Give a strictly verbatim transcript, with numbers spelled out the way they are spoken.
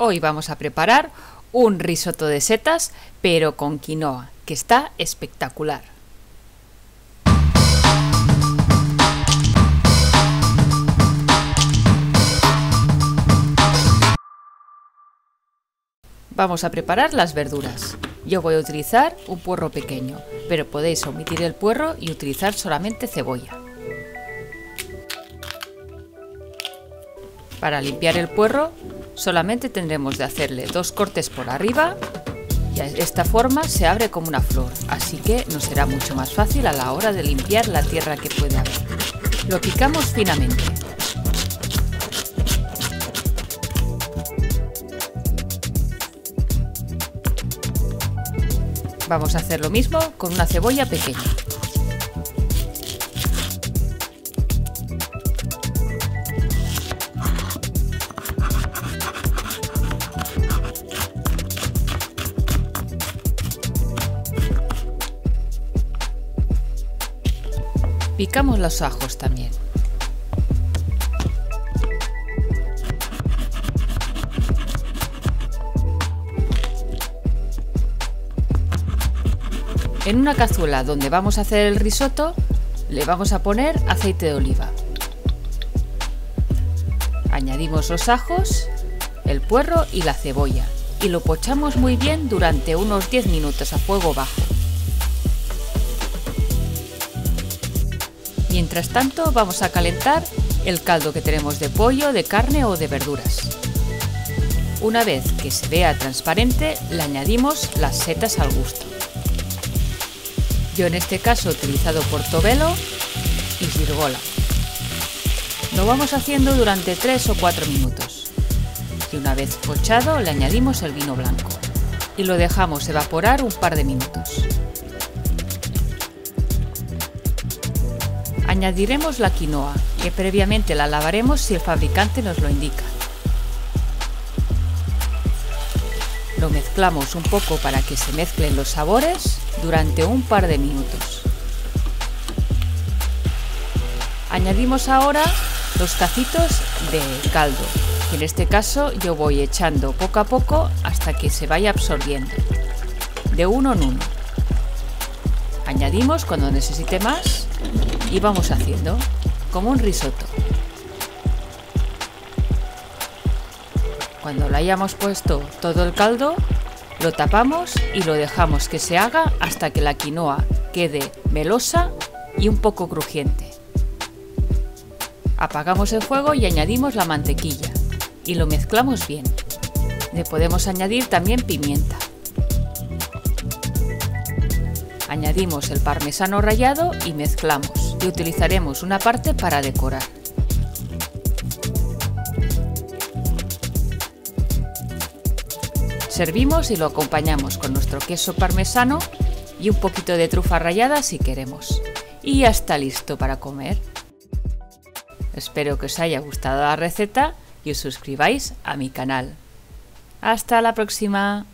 Hoy vamos a preparar un risotto de setas, pero con quinoa, que está espectacular. Vamos a preparar las verduras. Yo voy a utilizar un puerro pequeño, pero podéis omitir el puerro y utilizar solamente cebolla. Para limpiar el puerro, solamente tendremos de hacerle dos cortes por arriba y de esta forma se abre como una flor, así que nos será mucho más fácil a la hora de limpiar la tierra que puede haber. Lo picamos finamente. Vamos a hacer lo mismo con una cebolla pequeña. Picamos los ajos también. En una cazuela donde vamos a hacer el risotto, le vamos a poner aceite de oliva. Añadimos los ajos, el puerro y la cebolla y lo pochamos muy bien durante unos diez minutos a fuego bajo. Mientras tanto vamos a calentar el caldo que tenemos de pollo, de carne o de verduras. Una vez que se vea transparente, le añadimos las setas al gusto. Yo en este caso he utilizado portobello y sirgola. Lo vamos haciendo durante tres o cuatro minutos. Y una vez pochado le añadimos el vino blanco y lo dejamos evaporar un par de minutos. Añadiremos la quinoa, que previamente la lavaremos si el fabricante nos lo indica. Lo mezclamos un poco para que se mezclen los sabores durante un par de minutos. Añadimos ahora los cacitos de caldo, que en este caso yo voy echando poco a poco hasta que se vaya absorbiendo, de uno en uno. Añadimos cuando necesite más y vamos haciendo como un risotto. Cuando le hayamos puesto todo el caldo, lo tapamos y lo dejamos que se haga hasta que la quinoa quede melosa y un poco crujiente. Apagamos el fuego y añadimos la mantequilla y lo mezclamos bien. Le podemos añadir también pimienta. Añadimos el parmesano rallado y mezclamos, y utilizaremos una parte para decorar. Servimos y lo acompañamos con nuestro queso parmesano y un poquito de trufa rallada si queremos. Y ya está listo para comer. Espero que os haya gustado la receta y os suscribáis a mi canal. ¡Hasta la próxima!